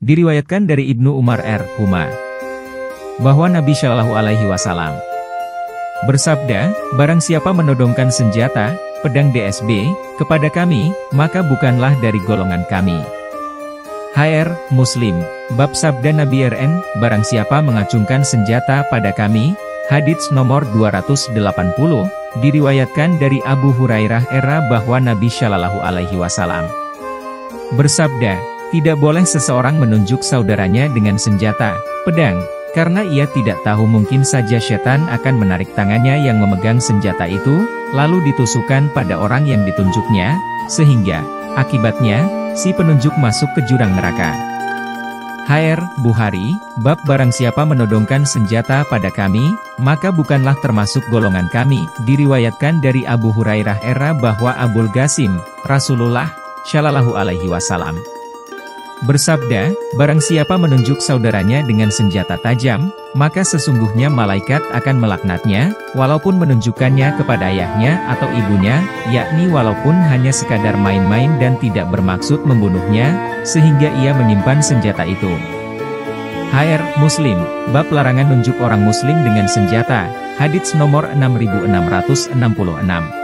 Diriwayatkan dari Ibnu Umar R.Huma bahwa Nabi Shallallahu Alaihi Wasallam bersabda, barang siapa menodongkan senjata, pedang DSB, kepada kami, maka bukanlah dari golongan kami. HR Muslim, bab sabda Nabi RN, barang siapa mengacungkan senjata pada kami, hadits nomor 280, diriwayatkan dari Abu Hurairah bahwa Nabi Shallallahu Alaihi Wasallam bersabda, tidak boleh seseorang menunjuk saudaranya dengan senjata, pedang, karena ia tidak tahu mungkin saja setan akan menarik tangannya yang memegang senjata itu, lalu ditusukkan pada orang yang ditunjuknya, sehingga, akibatnya, si penunjuk masuk ke jurang neraka. HR Bukhari, bab barang siapa menodongkan senjata pada kami, maka bukanlah termasuk golongan kami, diriwayatkan dari Abu Hurairah bahwa Abul Qasim, Rasulullah Shallallahu Alaihi Wasallam bersabda, barang siapa menunjuk saudaranya dengan senjata tajam, maka sesungguhnya malaikat akan melaknatnya, walaupun menunjukkannya kepada ayahnya atau ibunya, yakni walaupun hanya sekadar main-main dan tidak bermaksud membunuhnya, sehingga ia menyimpan senjata itu. HR Muslim, bab larangan nunjuk orang muslim dengan senjata, hadits nomor 6666.